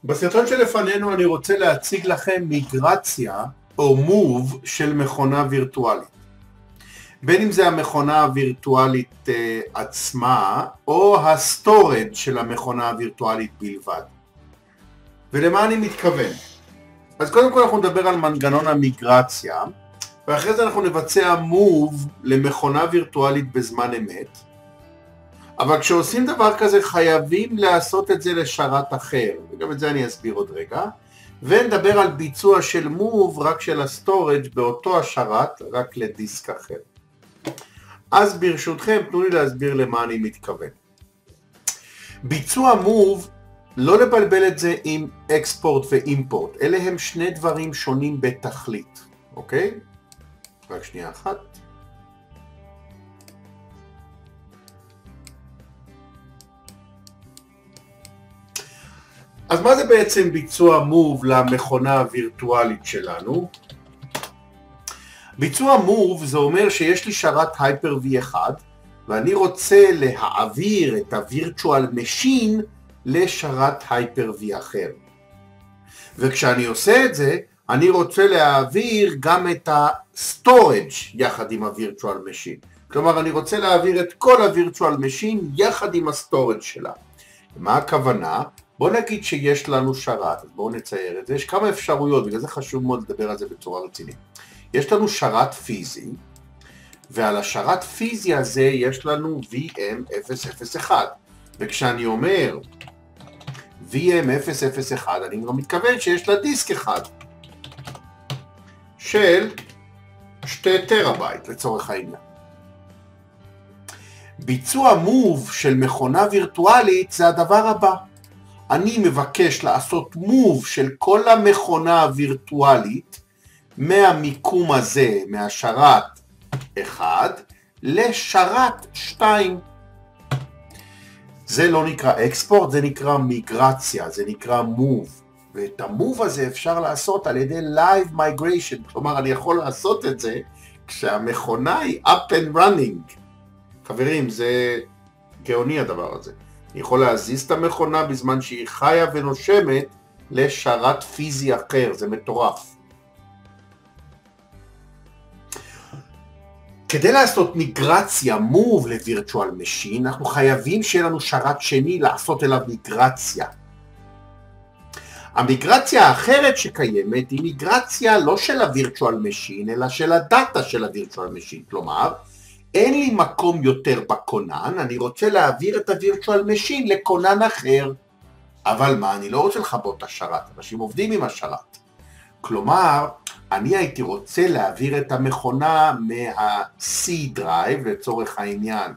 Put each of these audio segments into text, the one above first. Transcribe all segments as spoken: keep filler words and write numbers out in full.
בסרטון שלפנינו אני רוצה להציג לכם מיגרציה או מוב של מכונה וירטואלית. בין אם זה המכונה הווירטואלית uh, עצמה או הסטורג' של המכונה הווירטואלית בלבד. ולמה אני מתכוון? אז קודם כל אנחנו נדבר על מנגנון המיגרציה, ואחרי זה אנחנו נבצע מוב למכונה וירטואלית בזמן אמת. אבל כשעושים דבר כזה חייבים לעשות את זה לשרת אחר, וגם את זה אני אסביר עוד רגע, ונדבר על ביצוע של מוב רק של הסטורג' באותו השרת, רק לדיסק אחר. אז ברשותכם תנו לי להסביר למה אני מתכוון. ביצוע מוב, לא לבלבל את זה עם אקספורט ואימפורט, אלה הם שני דברים שונים בתכלית, אוקיי? רק שנייה אחת. אז מה זה בעצם ביצוע מוב למכונה הווירטואלית שלנו? ביצוע מוב זה אומר שיש לי שרת הייפר וי אחד ואני רוצה להעביר את הווירטואל משין לשרת הייפר וי אחר. וכשאני עושה את זה אני רוצה להעביר גם את הסטורג' יחד עם הווירטואל משין. כלומר אני רוצה להעביר את כל הווירטואל משין יחד עם הסטורג' שלה. מה הכוונה? בוא נגיד שיש לנו שרת, אז בואו נצייר את זה, יש כמה אפשרויות, בגלל זה חשוב מאוד לדבר על זה בצורה רצינית. יש לנו שרת פיזי, ועל השרת פיזי הזה יש לנו וי אם אפס אפס אחת, וכשאני אומר וי אם אפס אפס אחת, אני גם מתכוון שיש לה דיסק אחד, של שתי טראבייט לצורך העניין. ביצוע מוב של מכונה וירטואלית זה הדבר הבא. אני מבקש לעשות מוב של כל המכונה הווירטואלית מהמיקום הזה, מהשרת אחד, לשרת שתיים. זה לא נקרא אקספורט, זה נקרא מיגרציה, זה נקרא מוב. ואת המוב הזה אפשר לעשות על ידי Live Migration, כלומר אני יכול לעשות את זה כשהמכונה היא up and running. חברים, זה גאוני הדבר הזה. אני יכול להזיז את המכונה בזמן שהיא חיה ונושמת לשרת פיזי אחר, זה מטורף. כדי לעשות מיגרציה, מוב לווירטואל משין, אנחנו חייבים שיהיה לנו שרת שני לעשות אליו מיגרציה. המיגרציה האחרת שקיימת היא מיגרציה לא של הווירטואל משין, אלא של הדאטה של הווירטואל משין, כלומר, אין לי מקום יותר בכונן, אני רוצה להעביר את הווירטואל משין לכונן אחר. אבל מה, אני לא רוצה לחבות את השרת, אנשים עובדים עם השרת. כלומר, אני הייתי רוצה להעביר את המכונה מה-C דרייב, לצורך העניין,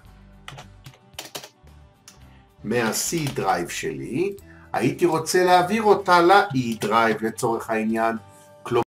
מה-C דרייב שלי, הייתי רוצה להעביר אותה ל-E דרייב, לצורך העניין,